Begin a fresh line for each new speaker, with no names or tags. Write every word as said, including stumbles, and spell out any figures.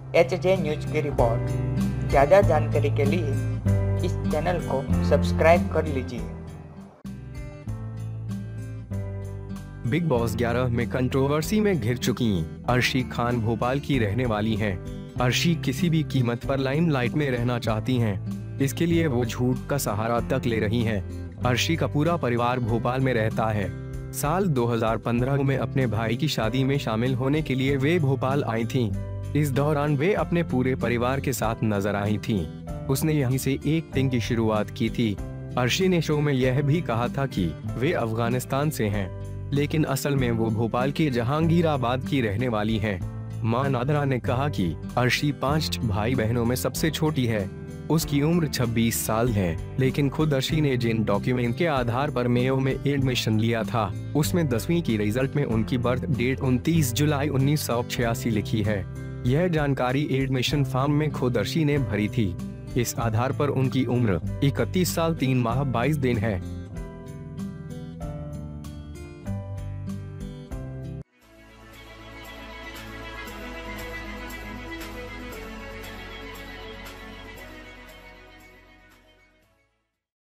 H J news की report. ज़्यादा जानकारी के लिए इस चैनल को सब्सक्राइब कर लीजिए।
बिग बॉस ग्यारह में कंट्रोवर्सी में घिर चुकी अर्शी खान भोपाल की रहने वाली हैं। अर्शी किसी भी कीमत पर लाइमलाइट में रहना चाहती हैं। इसके लिए वो झूठ का सहारा तक ले रही हैं। अर्शी का पूरा परिवार भोपाल में रहता है। साल दो हज़ार पंद्रह में अपने भाई की शादी में शामिल होने के लिए वे भोपाल आई थीं। इस दौरान वे अपने पूरे परिवार के साथ नजर आई थीं। उसने यहीं से एक्टिंग की शुरुआत की थी। अर्शी ने शो में यह भी कहा था कि वे अफगानिस्तान से हैं, लेकिन असल में वो भोपाल के जहांगीराबाद की रहने वाली हैं। मां नादरा ने कहा कि अर्शी पांच भाई बहनों में सबसे छोटी है। उसकी उम्र छब्बीस साल है, लेकिन खुद अर्शी ने जिन डॉक्यूमेंट के आधार पर मेयो में एडमिशन लिया था, उसमें दसवीं की रिजल्ट में उनकी बर्थ डेट उनतीस जुलाई उन्नीस सौ छियासी लिखी है। यह जानकारी एडमिशन फॉर्म में खुद अर्शी ने भरी थी। इस आधार पर उनकी उम्र इकतीस साल तीन माह बाईस दिन है।